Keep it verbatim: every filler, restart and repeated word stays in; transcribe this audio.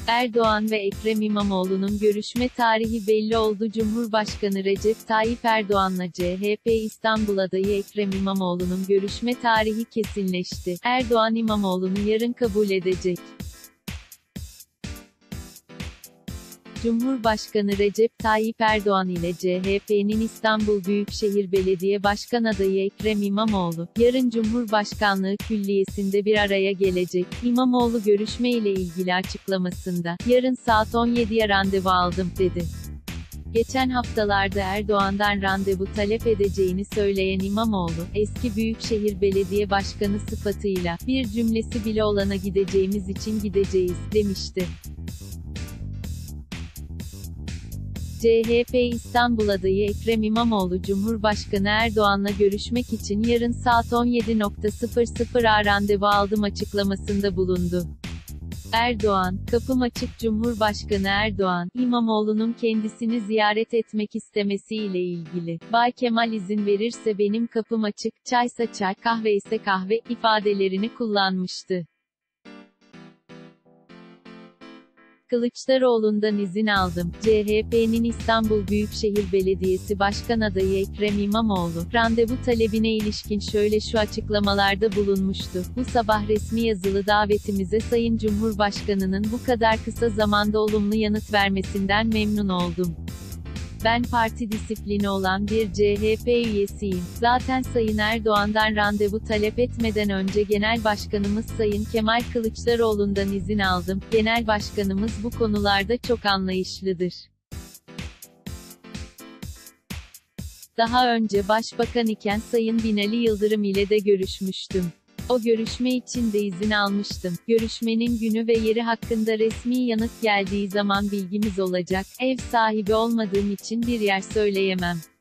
Erdoğan ve Ekrem İmamoğlu'nun görüşme tarihi belli oldu. Cumhurbaşkanı Recep Tayyip Erdoğan'la C H P İstanbul adayı Ekrem İmamoğlu'nun görüşme tarihi kesinleşti. Erdoğan İmamoğlu'nu yarın kabul edecek. Cumhurbaşkanı Recep Tayyip Erdoğan ile C H P'nin İstanbul Büyükşehir Belediye Başkan adayı Ekrem İmamoğlu, yarın Cumhurbaşkanlığı Külliyesi'nde bir araya gelecek. İmamoğlu görüşme ile ilgili açıklamasında, "Yarın saat on yediye randevu aldım," dedi. Geçen haftalarda Erdoğan'dan randevu talep edeceğini söyleyen İmamoğlu, eski Büyükşehir Belediye Başkanı sıfatıyla, "Bir cümlesi bile olana gideceğimiz için gideceğiz," demişti. C H P İstanbul adayı Ekrem İmamoğlu Cumhurbaşkanı Erdoğan'la görüşmek için yarın saat on yedi a randevu aldım açıklamasında bulundu. Erdoğan, "Kapım açık." Cumhurbaşkanı Erdoğan, İmamoğlu'nun kendisini ziyaret etmek istemesiyle ilgili, "Bay Kemal izin verirse benim kapım açık, çaysa çay, kahve ise kahve," ifadelerini kullanmıştı. "Kılıçdaroğlu'ndan izin aldım." C H P'nin İstanbul Büyükşehir Belediyesi Başkan adayı Ekrem İmamoğlu, randevu talebine ilişkin şöyle şu açıklamalarda bulunmuştu: "Bu sabah resmi yazılı davetimize Sayın Cumhurbaşkanı'nın bu kadar kısa zamanda olumlu yanıt vermesinden memnun oldum. Ben parti disiplini olan bir C H P üyesiyim. Zaten Sayın Erdoğan'dan randevu talep etmeden önce Genel Başkanımız Sayın Kemal Kılıçdaroğlu'ndan izin aldım. Genel Başkanımız bu konularda çok anlayışlıdır. Daha önce Başbakan iken Sayın Binali Yıldırım ile de görüşmüştüm. O görüşme için de izin almıştım. Görüşmenin günü ve yeri hakkında resmi yanıt geldiği zaman bilgimiz olacak. Ev sahibi olmadığım için bir yer söyleyemem."